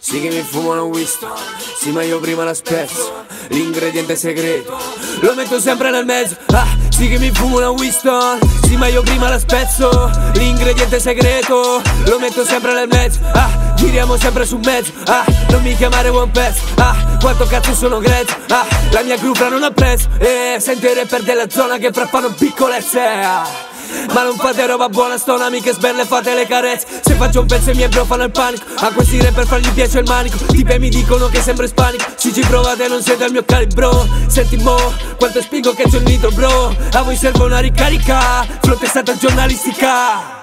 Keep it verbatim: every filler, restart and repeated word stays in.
Sì che mi fumano Winston, sì ma io prima la spezzo. L'ingrediente segreto lo metto sempre nel mezzo. Ah, sì che mi fumo una Winston, sì ma io prima la spezzo. L'ingrediente segreto lo metto sempre nel mezzo. Ah, giriamo sempre su mezzo. Ah, non mi chiamare one pezzo. Ah, quanto cazzo sono grezzo. Ah, la mia gruppa non ha prezzo. E senti i rapper della zona che fra fanno piccolezze. Ah, ma non fate roba buona, sto amiche sberle, fate le carezze. Se faccio un pezzo i miei bro fanno il panico. A questi rapper fargli piace il manico. Tipe mi dicono che sembra ispanico. Se ci provate non siete al mio calibro. Senti mo, quanto spingo che c'ho il nitro bro. A voi serve una ricarica, flotte è stata giornalistica.